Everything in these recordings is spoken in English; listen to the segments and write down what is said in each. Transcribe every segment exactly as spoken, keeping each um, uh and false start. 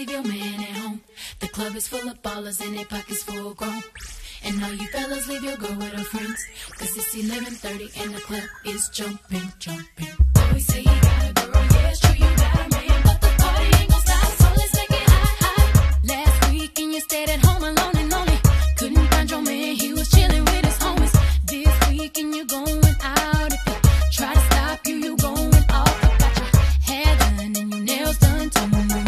leave your man at home. The club is full of ballers and their pockets full grown. And all you fellas leave your girl with her friends, cause it's eleven thirty and the club is jumping, jumping. Always say you got a girl, yeah it's true you got a man, but the party ain't gon' stop, so let's make it hot, hot. Last week and you stayed at home alone and lonely. Couldn't find your man, he was chilling with his homies. This week and you going out, if you try to stop you, you going off. You got your hair done and your nails done too.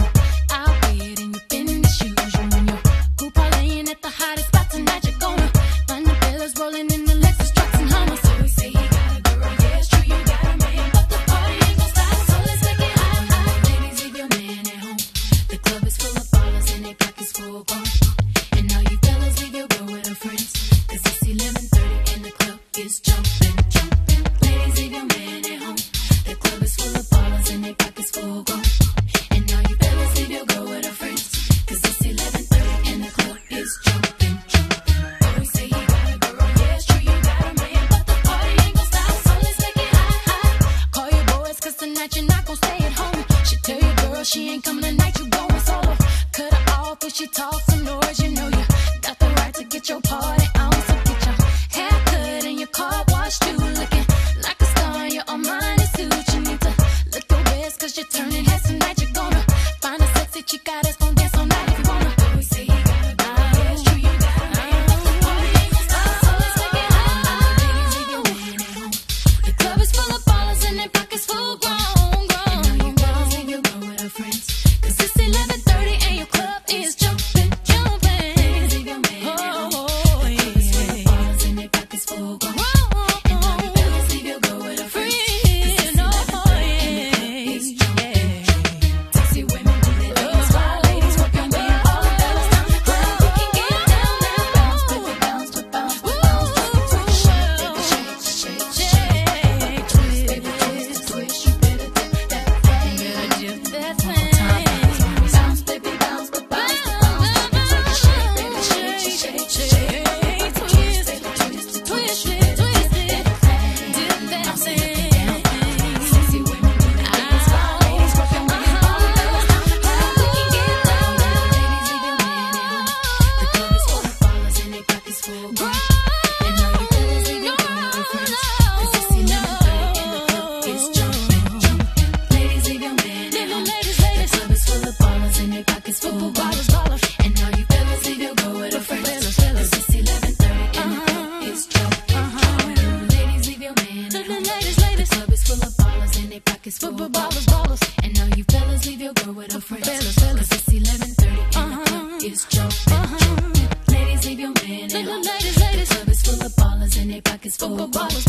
Out bed and you finish shoes, you and your group parlaying at the hottest spot tonight. You're gonna find the fellas rolling in the Lexus trucks and Hummers. So we say he got a girl, yeah it's true you got a man, but the party ain't gon' stop, so let's make it hot, hot. Ladies, leave your man at home. The club is full of ballers and their pockets full grown. And all you fellas leave your girl with her friends, cause it's eleven thirty and the club is jumping, jumping. Ladies, leave your man at home. The club is full of ballers and their pockets full grown. And all you fellas leave your girl with her friends, cause it's eleven thirty and the club is jumping, jumping. Always say he got a girl, yeah it's true you got a man, but the party ain't gon' stop, so let's make it hot, hot. Call your boys cause tonight you're not gon' stay at home. She tell your girl she ain't coming tonight, you going solo. Cut her off if she talks some noise, you know you got the right to get your party on. So get your hair cut and your car washed too, looking like a star in your Armani suit. You need to look your best cause you're turning heads tonight. You're gonna find a sexy chica that's gonna dance all night if you wanna. Always say he got a girl, yeah it's true you got a man, but the party ain't gon' stop, so let's make it hot, hot. Ladies, leave your man at home. The club is full of ballers and their pockets full grown, grown. And all you fellas leave your girl with her friends, cause it's eleven thirty and your club is jumping, jumping. Ladies, leave your man at home. The club is full of ballers and their pockets full grown. And all you fellas leave your girl with her friends, cause it's eleven thirty and the club is jumping, jumping. Sexy women do their things, wild ladies work your man, all the fellas down the club. We can get down now. Bounce, baby, bounce, but bounce, but bounce, baby, twist, shake, baby, shake, shake, shake, twist, baby, twist, twist. You better dip that thing, better dip that thing. Bounce, baby, bounce, but bounce, but bounce, baby, twist, shake, baby, shake, shake, shake, twist, baby, twist, twist. You better dip that thing, dip that thing. Sexy women do their things, wild ladies work your man, all the fellas down the club. We can get down now. Ladies, leave your man at home. The club is full of ballers and their pockets full grown. And all you fellas leave your girl with her friends, cause it's eleven thirty and the club is jumping, jumping. Ladies, leave your man at home. The club is full of ballers and their pockets full grown. And all you fellas leave your girl with her friends, cause it's eleven thirty and the club is jumping, jumping. Ladies, leave your man at home. The club is full of ballers and their pockets full grown. And all you fellas leave your girl with her friends, cause it's eleven thirty and the club is jumping, jumping. Ladies, leave your man at home. The club is full of ballers and their pockets full grown.